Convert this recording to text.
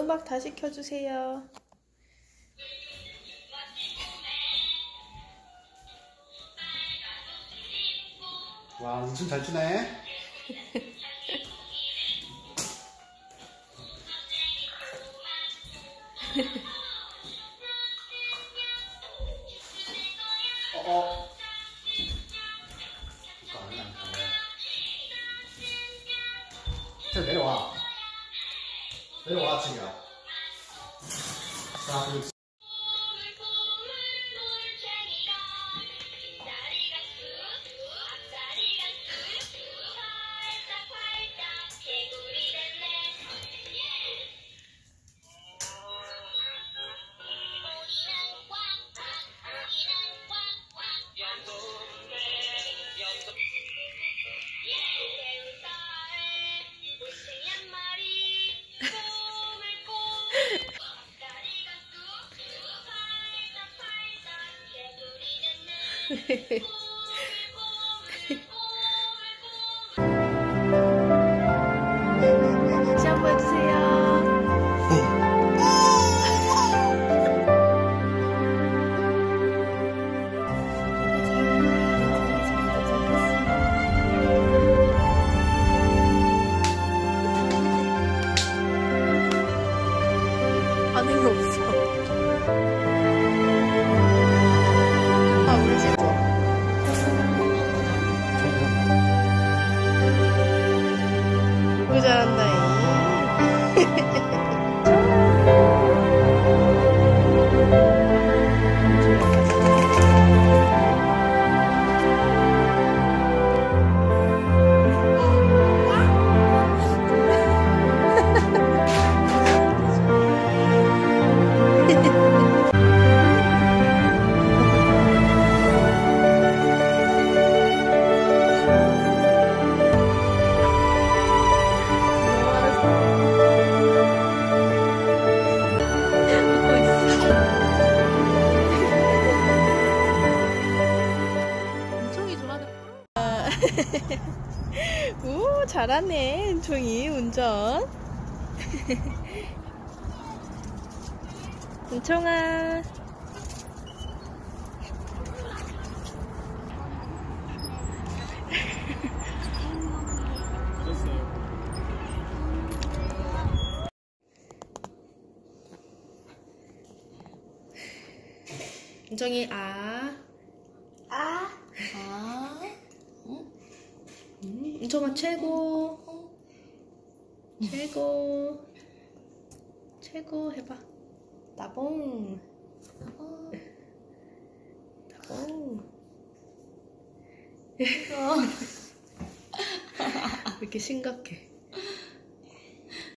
음악 다시 켜주세요. 와, 엄청 잘 추네. 이거 안 나는데. 저 내려와. 내려와, 지금. 자, 그리고. 다시 한번 해주세요. 반응이 없어. 아, 울지 또. 너무 잘한다. 오, 잘하네, 은총이 운전. 은총아. 은총이 은총아 최고. 최고 해봐. 따봉. 왜 이렇게 심각해.